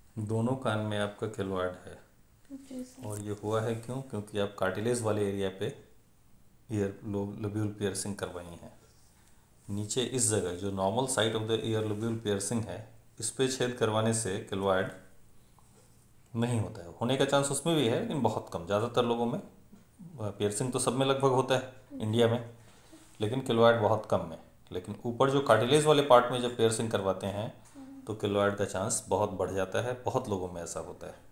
दोनों कान में आपका केलॉइड है। जी सर। और ये हुआ है क्यों? क्योंकि आप कार्टिलेज वाले एरिया पे ईयर लोब्यूल पियर्सिंग करवाई हैं। नीचे इस जगह जो normal site of the ear lobule piercing है, इस पे छेद करवाने से केलॉइड नहीं होता है। होने का चांस उसमें भी है लेकिन बहुत कम। ज़्यादातर लोगों में पियर्सिंग तो सब में लगभग होता है इंडिया में, लेकिन केलॉइड बहुत कम है। लेकिन ऊपर जो कार्टिलेज वाले पार्ट में जब पियर्सिंग करवाते हैं तो केलॉइड का चांस बहुत बढ़ जाता है। बहुत लोगों में ऐसा होता है।